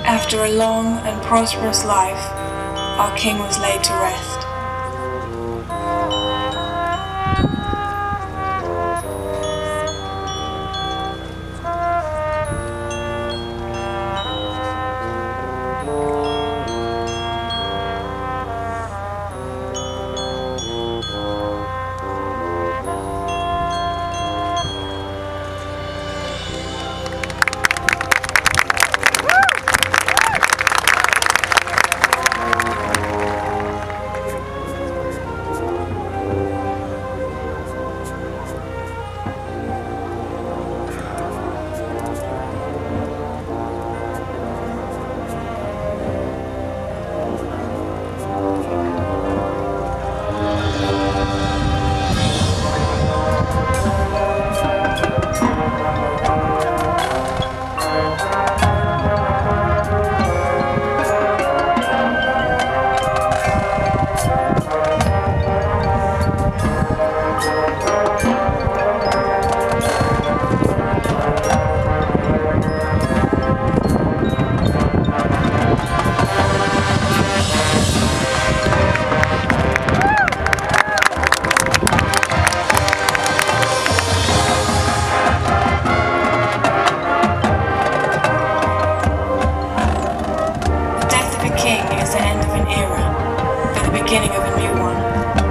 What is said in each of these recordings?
After a long and prosperous life, our king was laid to rest. Beginning of a new one.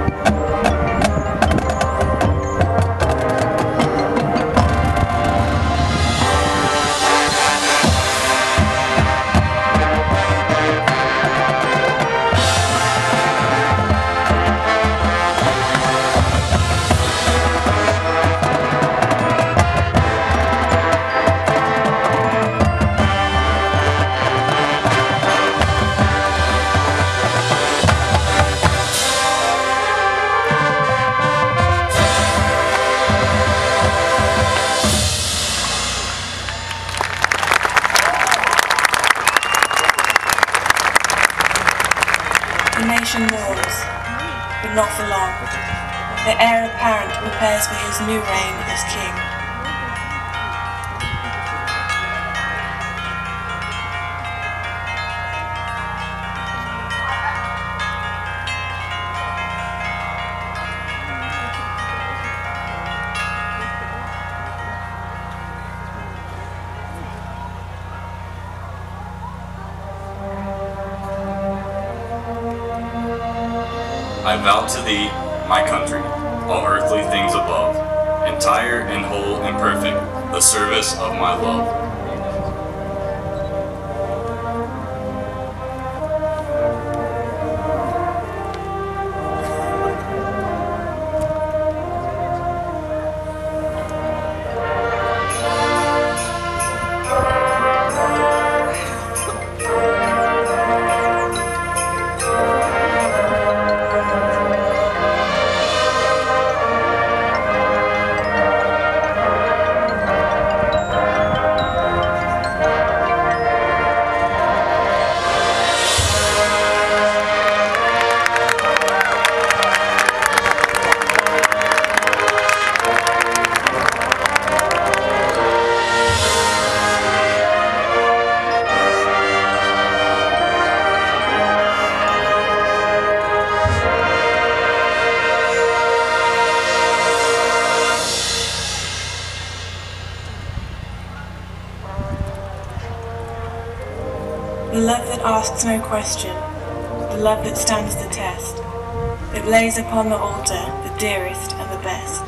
The nation mourns, but not for long. The heir apparent prepares for his new reign as king. I vow to thee, my country, all earthly things above, entire and whole and perfect, the service of my love. The love that asks no question, the love that stands the test, that lays upon the altar the dearest and the best.